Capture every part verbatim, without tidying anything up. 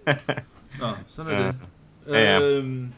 Nå, sådan er det. Ja, ja. Øhm,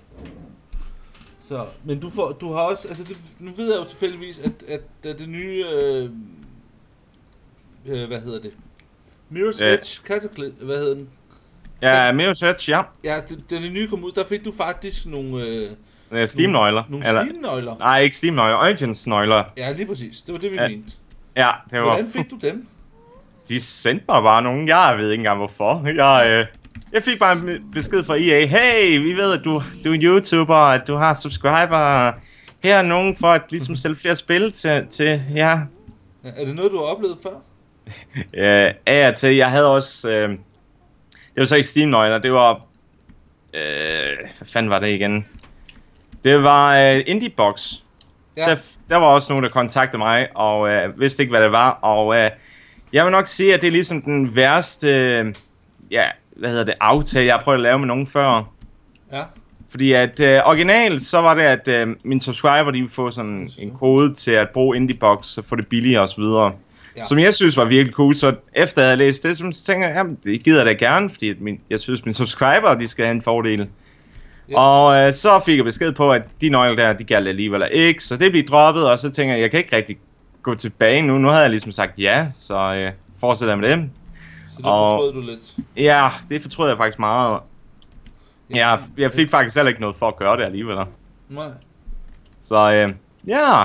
så, men du, får, du har også, altså det, nu ved jeg jo tilfældigvis, at, at, at det nye, øh, øh, hvad hedder det? Mirror's Ja. Edge Cataclysm, hvad hedder den? Ja, Mirror's Edge, ja. Ja, det, den er nye kom ud, der fik du faktisk nogle, øh, Øh, Steam-nøgler. nogle Eller- Steam-nøgler. Nej, ikke Steam-nøgler. Origins-nøgler. Ja, lige præcis. Det var det, vi Ja. mente. Ja, det var... Hvordan fik du dem? De sendte mig bare nogen. Jeg ved ikke engang hvorfor. Jeg, øh, jeg fik bare en besked fra E A. Hey, vi ved, at du, du er YouTuber, at du har subscriber. Her er nogen for at ligesom sælge flere spil til, til ja. Ja, er det noget, du har oplevet før? Øh, af og til. Jeg havde også... Øh, det var så ikke Steam-nøgler. Det var... Øh, hvad fanden var det igen? Det var øh, Indiebox. Ja. Der, der var også nogen, der kontaktede mig, og øh, vidste ikke, hvad det var. Og øh, jeg vil nok sige, at det er ligesom den værste, øh, ja, hvad hedder det, aftale, jeg har prøvet at lave med nogen før. Ja. Fordi at øh, originalt, så var det, at øh, mine subscriber, de ville få sådan en kode til at bruge Indiebox, og få det billigere og så videre. Ja. Som jeg synes var virkelig cool, så efter jeg havde læst det, så tænker jeg, jamen, det gider jeg da gerne, fordi at min, jeg synes, mine subscriber, de skal have en fordel. Yes. Og øh, så fik jeg besked på, at de nøgler der, de galt alligevel ikke, så det blev droppet, og så tænker jeg, jeg kan ikke rigtig gå tilbage nu. Nu havde jeg ligesom sagt ja, så øh, fortsætter jeg med det. Så det og- fortrød du lidt. Ja, det fortrød jeg faktisk meget. Ja, jeg fik faktisk heller ikke noget for at gøre det alligevel. Nej. Så øh, ja.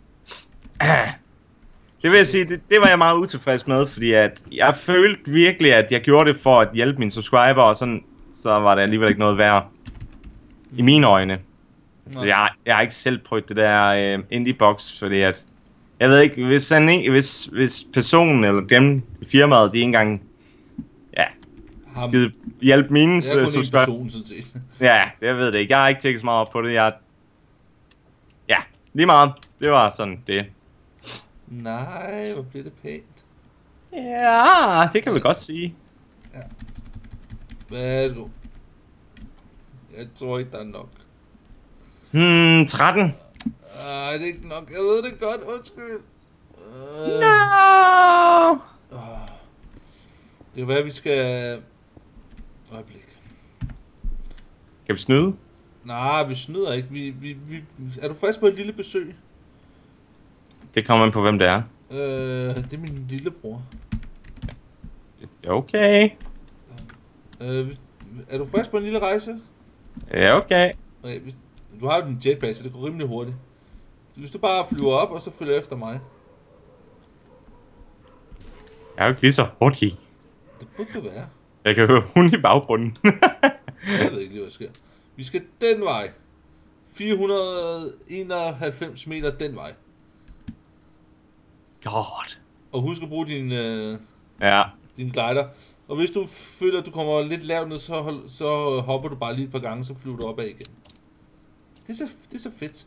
Det vil jeg sige, det, det var jeg meget utilfreds med, fordi at jeg følte virkelig, at jeg gjorde det for at hjælpe mine subscriber, og sådan, så var det alligevel ikke noget værd. I mine øjne. Så Nej. jeg, jeg har ikke selv prøvet det der øh, Indiebox, fordi at... Jeg ved ikke, hvis, han ikke, hvis, hvis personen eller dem i firmaet, de ikke engang... Ja, Ham. givet hjælpe mine Det er kun en subscriber. person, sådan set. Ja, jeg ved det ikke. Jeg har ikke tænkt så meget op på det. Jeg... Ja, lige meget. Det var sådan det. Nej, hvor bliver det pænt. Ja, det kan vi godt sige. Værsgo. Jeg tror ikke, der er nok. Hmm, tretten. Ej, det er ikke nok. Jeg ved det godt, undskyld. Uh, No! Det kan være, vi skal... Øjeblik. Kan vi snyde? Nej, vi snyder ikke. Vi, vi, vi... Er du frisk på et lille besøg? Det kommer an på, hvem det er. Øh, det er min lillebror. Okay. Øh, vi- er du frisk på en lille rejse? Ja, okay. Okay, hvis- du har jo din jetpack, så det går rimelig hurtigt. Hvis du bare flyver op, og så følger efter mig. Jeg er jo ikke lige så hurtig. Det burde du være. Jeg kan høre hun i baggrunden. Jeg ved ikke lige, hvad der sker. Vi skal den vej. fire hundrede og enoghalvfems meter den vej. God. Og husk at bruge din, øh, Ja. din glider. Og hvis du føler, at du kommer lidt lavt ned, så, hold, så hopper du bare lige et par gange, så flyver du opad igen. Det er så, det er så fedt.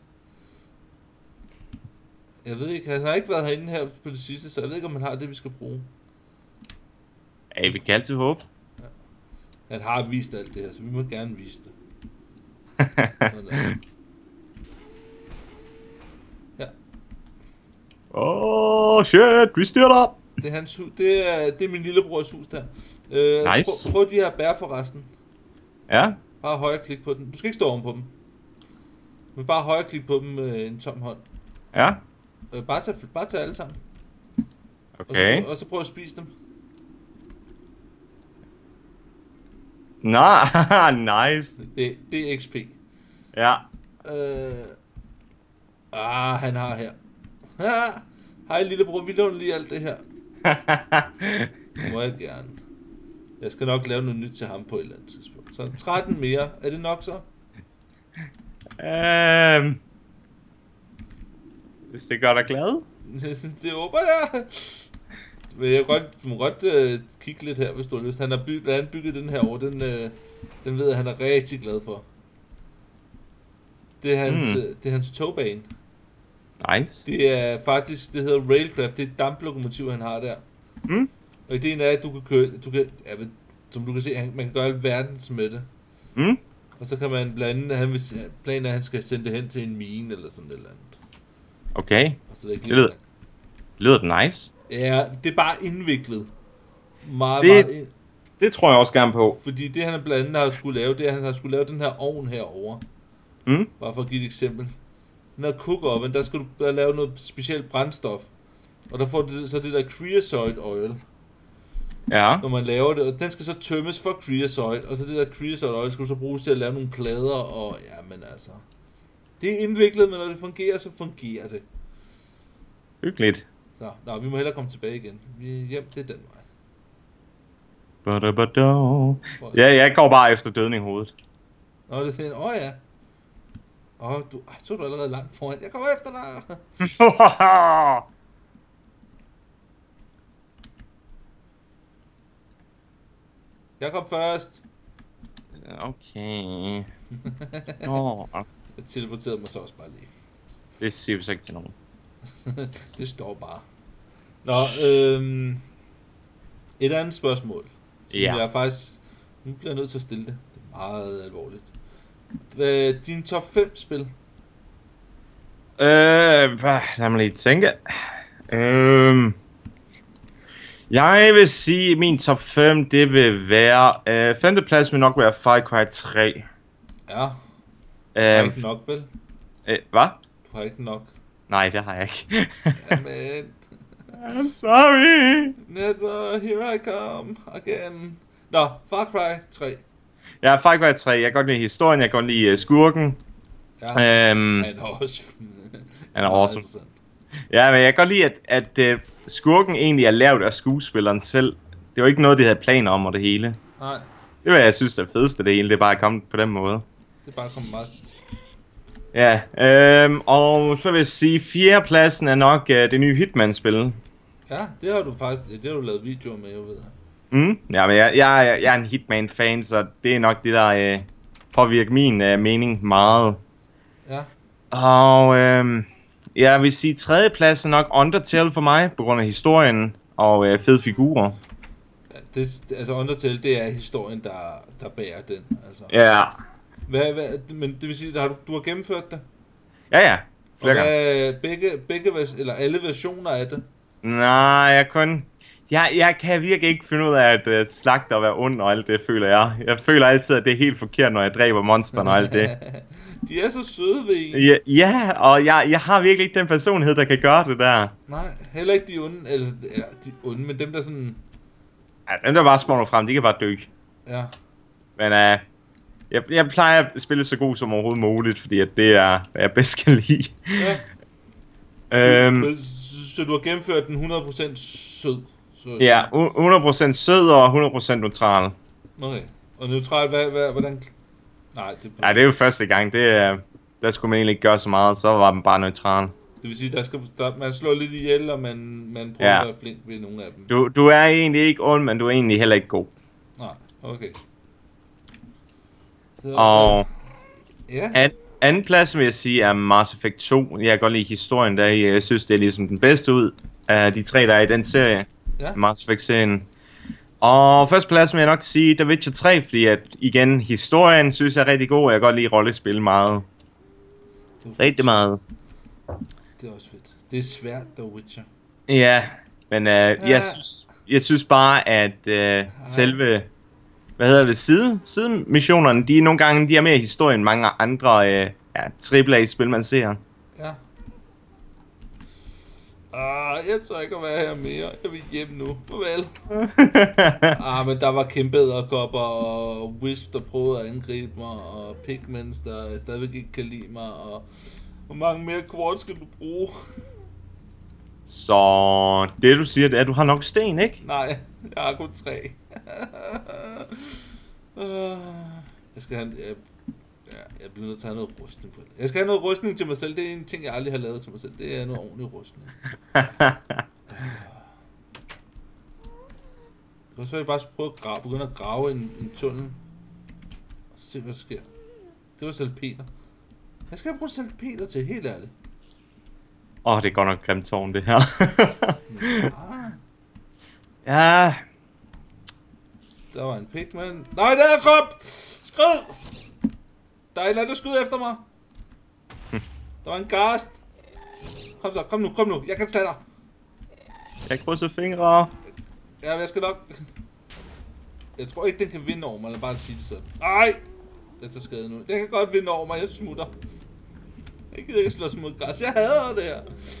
Jeg ved ikke, han har ikke været herinde her på det sidste, så jeg ved ikke, om han har det, vi skal bruge. Ja, vi kan altid håbe. Han har vist alt det her, så vi må gerne vise det. Sådan der. Ja, Åh, oh, shit, vi styrter op. det er, hans hus, det er, det er min lillebrors hus der. Øh, Nice. Prøv, prøv de her bær forresten. Ja, Bare højre klik på den. Du skal ikke stå oven på dem. Men bare højre klik på dem med en tom hånd. ja, Øh, bare, tag, bare tag alle sammen. okay. Og så, og så prøv at spise dem. Nå, nice. Det, det er X P. Ja. Øh, ah, han har her. Ah, hej lillebror, vi låner lige alt det her. Det må jeg gerne. Jeg skal nok lave noget nyt til ham på et eller andet tidspunkt. Så tretten mere. Er det nok så? Øhm. Hvis det gør dig glad. Det håber jeg. Men jeg kan godt, du må godt uh, kigge lidt her, hvis du har lyst. Han har bygget, blandt andet bygget den her over. Den, uh, den ved jeg, han er rigtig glad for. Det er hans, Mm. uh, det er hans togbane. Nice. Det er faktisk, det hedder Railcraft. Det er et damplokomotiv, han har der. Mm. Og ideen er, at du kan køre, du kan, ja, men, som du kan se, han, man kan gøre alverdens med det. Mm. Og så kan man blande, han vil, planen er, at han skal sende det hen til en mine eller sådan et eller andet. Okay. Og så er det ikke Det lige lyder, lyder det nice. Ja, det er bare indviklet. Meget, Det- meget ind... Det tror jeg også gerne på. Fordi det han blandt andet har skulle lave, det er, at han har skulle lave den her ovn herover. Mm? Bare for at give et eksempel. Den her cook oven, der skal du der lave noget specielt brændstof. Og der får du så det der creosote oil. Ja. Når man laver det, og den skal så tømmes for creosote, og så det der creosote oil skal du så bruges til at lave nogle plader, og ja, men altså. Det er indviklet, men når det fungerer, så fungerer det. Hyggeligt. Så, nå, vi må hellere komme tilbage igen. Vi er hjem, det er den vej. Badabado. Ja, jeg går bare efter døden i hovedet. Nå, det er sådan, åh oh, ja. Åh, oh, du, ej, så er du allerede langt foran. Jeg kommer efter dig. Jeg kom først. Okay. Nå. Jeg teleporterede mig så også bare lige. Det siger vi så ikke til nogen. Det står bare. Nå, øhm, et andet spørgsmål. Som Ja. jeg faktisk, nu bliver jeg nødt til at stille det. Det er meget alvorligt. Hvad, din top fem spil? Øh, hvad, lad mig lige tænke. Øh, jeg vil sige, at min top fem, det vil være... Øh, femteplads vil nok være Far Cry tre. Ja. Du har Øh, ikke nok, vel? øh, hvad? Du har ikke nok. Nej, det har jeg ikke. Jamen, I'm sorry. never, here I come again. Nå, Far Cry tre. Ja, Far Cry tre. Jeg kan godt lide historien, jeg kan godt lide uh, skurken. Ja, Øhm, han er også... han er awesome. Ja, men jeg kan godt lide, at, at uh, skurken egentlig er lavet af skuespilleren selv. Det var ikke noget, de havde planer om og det hele. Nej, Det var, jeg synes, det fedeste det hele. Det er bare at komme på den måde. det er bare kommet meget... Ja, øhm, og så vil jeg sige, fjerdepladsen er nok uh, det nye Hitman-spil. Ja, det har du faktisk... Det har du lavet videoer med, jeg ved. Mm, ja, men jeg, jeg, jeg er en Hitman-fan, så det er nok det, der uh, påvirker min uh, mening meget. Ja. Og øhm, jeg vil sige, tredjeplads er nok Undertale for mig, på grund af historien og øh, fede figurer. Ja, det, altså Undertale, det er historien, der, der bærer den, altså. Ja. Hvad, hvad, men det vil sige, har du, du har gennemført det? Ja, ja. Og Flere gange. hvad, begge, begge, vers- eller alle versioner af det? Nej, jeg kun... Jeg, jeg kan virkelig ikke finde ud af at uh, slagte og være ond og alt det, føler jeg. Jeg føler altid, at det er helt forkert, når jeg dræber monsterne og alt det. De er så søde ved en. Ja, ja, og jeg, jeg har virkelig ikke den personlighed, der kan gøre det der. Nej, heller ikke de onde, eller ja, de onde, men dem der sådan... Ja, dem der bare spawner frem, de kan bare dø. Ja. Men uh, jeg, jeg plejer at spille så god som overhovedet muligt, fordi at det er, hvad jeg bedst kan lide. Ja. øhm, Så, så du har gennemført den hundrede procent sød? Så at ja, sige. hundrede procent sød og hundrede procent neutral. Okay. Og neutral, hvad, hvad, hvordan... Nej, det, Ja, det er jo første gang. Det er, der skulle man egentlig ikke gøre så meget, så var man bare neutral. det vil sige, der skal, der, man slår lidt ihjel, og man, man prøver Ja. at være flink ved nogle af dem. Du, du er egentlig ikke ond, men du er egentlig heller ikke god. Nej, okay. Så, Og ja, an, anden plads vil jeg sige er Mass Effect to. Jeg kan godt lide historien der. Jeg synes, det er ligesom den bedste ud af de tre, der er i den serie. Ja. Mass Effect-serien. Og første plads vil jeg nok sige The Witcher tre, fordi at igen, historien synes jeg er rigtig god, og jeg kan godt lide rollespil meget. det, er- Rigtig meget. det er også fedt. Det er svært, The Witcher. Ja, men uh, ja. jeg, synes, jeg synes bare, at uh, selve, hvad hedder det, side, sidemissionerne, de er nogle gange, de er mere historie end mange andre uh, ja, triple A-spil, man ser. Ja. Ah, jeg tror ikke at være her mere. Jeg vil hjem nu. Farvel. Ah, men der var kæmpe edderkopper og Wisp, der prøvede at angribe mig, og Pigments, der stadigvæk ikke kan lide mig, og hvor mange mere quartz skal du bruge? Så det du siger, det er, at du har nok sten, ikke? Nej, jeg har kun tre. Ah, jeg skal have en, jeg, ja, jeg bliver nødt til at have noget rustning på det. Jeg skal have noget rustning til mig selv. Det er en ting, jeg aldrig har lavet til mig selv. Det er noget ordentlig rustning. Jeg kan også bare prøve at grave, begynde at grave en, en tunnel. Og se, hvad der sker. Det var salpeter. Hvad skal jeg bruge salpeter til, helt ærligt? Åh, oh, det er godt nok grimt tårn, det her. Ah, Ja, der var en pigman. Nej, der er krop! Skrid! Der er et eller andet, der skyder efter mig. Der var en gast. Kom så, kom nu, kom nu. Jeg kan tage dig. jeg krydser fingre. Ja, jeg skal nok... Jeg tror ikke, den kan vinde over mig, eller bare sige det sådan. Ej! Jeg tager skade nu. Den kan godt vinde over mig, jeg smutter. Jeg gider ikke slås mod græs. Jeg hader det her.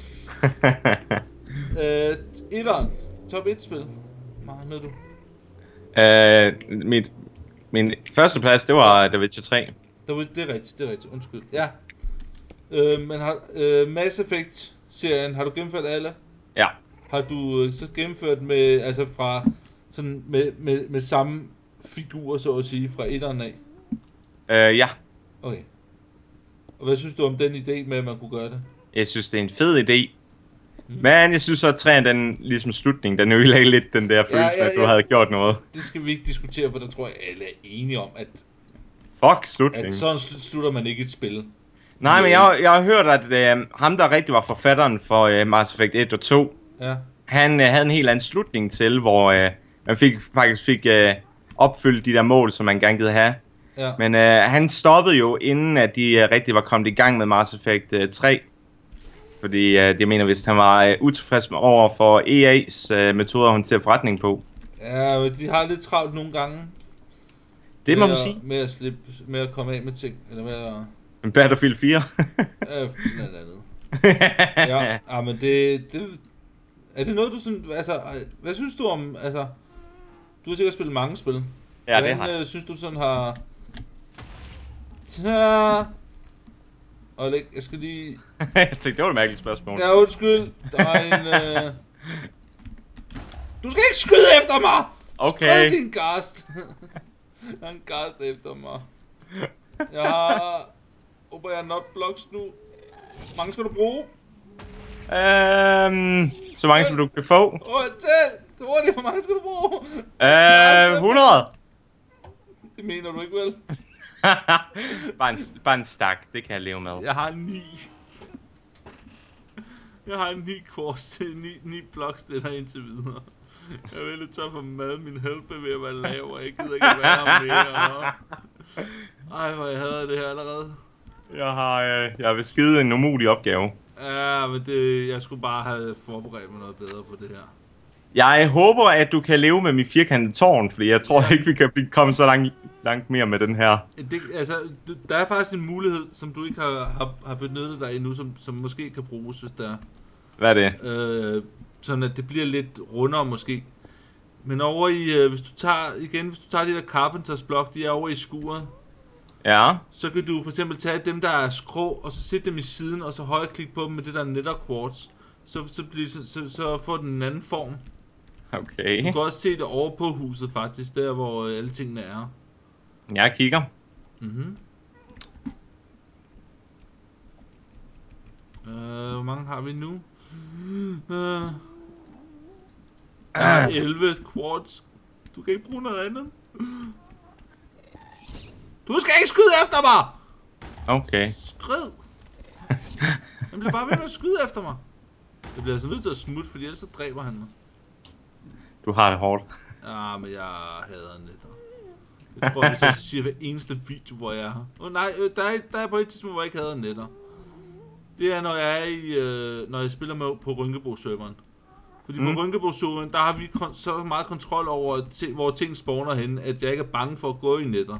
øh, etteren. Top et spil. Meget med du. Øh, mit, min første plads, det var The Witcher tre. Det er rigtigt, det er rigtigt. Undskyld. Ja. Øh, men har, øh, Mass Effect-serien, har du gennemført alle? Ja. Har du øh, så gennemført med, altså fra, sådan med, med, med samme figur, så at sige, fra etteren af? Øh, ja. Okay. Og hvad synes du om den idé med, at man kunne gøre det? Jeg synes, det er en fed idé. Mm. Men jeg synes at træen, den ligesom slutning, den ødelagde lidt den der følelse, ja, ja, ja. at du havde gjort noget. Det skal vi ikke diskutere, for der tror jeg, alle er enige om, at... Fuck slutning. At sådan slutter man ikke et spil. Nej, men jeg, jeg har hørt, at øh, ham, der rigtig var forfatteren for øh, Mass Effect et og to, ja. han øh, havde en helt anden slutning til, hvor øh, man fik, faktisk fik øh, opfyldt de der mål, som man gerne ville have. Ja. Men øh, han stoppede jo, inden at de øh, rigtig var kommet i gang med Mass Effect øh, tre. Fordi øh, jeg mener, hvis han var øh, utilfreds med over for E A's øh, metoder at håndtere forretning på. Ja, de har lidt travlt nogle gange. Det må man sige. Med at slippe, med at komme af med ting, eller med at... En Battlefield fire. Ja, blandt andet. Ja, ja, men det, det... Er det noget, du sådan... Altså, hvad synes du om... Altså, du har sikkert spillet mange spil. Ja, Hvordan, det har jeg. Øh, synes du sådan har... Ta... Og jeg skal lige... jeg tænkte, det var et mærkeligt spørgsmål. Ja, undskyld. Der var en... Øh... Du skal ikke skyde efter mig! Okay. Skyd din gast. Der er en gast efter mig. Jeg har... Håber jeg not blocks nu. Hvor mange skal du bruge? Øhm... Så mange som du kan få. Åh, tæl! Det var det, hvor mange skal du bruge? Øh... hundrede! Det mener du ikke, vel? bare, en, bare en stak, det kan jeg leve med. Jeg har ni. Jeg har ni kors til ni, ni blocks til der indtil videre. Jeg er lidt tør for mad, min health er ved at være lav, og jeg gider ikke være mere. Ej, hvor jeg hader det her allerede. Jeg har, øh, jeg har beskrevet en umulig opgave. Ja, men det, jeg skulle bare have forberedt mig noget bedre på det her. Jeg håber, at du kan leve med mit firkantede tårn, fordi jeg tror ja. ikke, vi kan komme så langt, langt mere med den her. Det, altså, der er faktisk en mulighed, som du ikke har, har, har benyttet dig endnu, som, som måske kan bruges, hvis der er. Hvad er det? Øh, sådan at det bliver lidt rundere måske. Men over i, øh, hvis du tager, igen, hvis du tager de der Carpenters blok, de er over i skuret. Ja. Så kan du for eksempel tage dem, der er skrå, og så sætte dem i siden, og så højreklik på dem med det der nether quartz. Så, så, bliver, så, så, så får den en anden form. Okay. Du kan også se det over på huset faktisk, der hvor alle tingene er. Jeg kigger. Mhm. Øh, hvor mange har vi nu? Øh, der er elleve quartz. Du kan ikke bruge noget andet. Du skal ikke skyde efter mig! Okay. Skrid! Han bliver bare ved med at skyde efter mig. Jeg bliver altså nødt til at smutte, fordi ellers så dræber han mig. Du har det hårdt. Ja, men jeg hader netter. Jeg tror, hvis jeg siger hver eneste video, hvor jeg er her. Åh oh, nej, der er, der er på et tidspunkt, hvor jeg ikke hader netter. Det er, når jeg er i, øh, når jeg spiller med på Rynkebo-serveren. Fordi mm. på Rynkebo-serveren, der har vi så meget kontrol over, hvor ting spawner henne, at jeg ikke er bange for at gå i netter.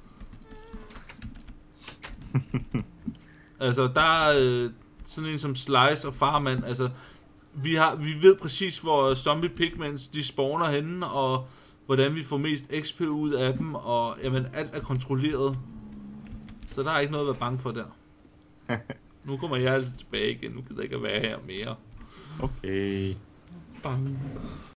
Altså, der er øh, sådan en som Slice og Farman, altså, vi, har, vi ved præcis, hvor zombie pigments, de spawner henne, og hvordan vi får mest X P ud af dem, og jamen, alt er kontrolleret. Så der er ikke noget at være bange for der. Nu kommer jeg altså tilbage igen, nu gider jeg ikke at være her mere. Okay. Bang.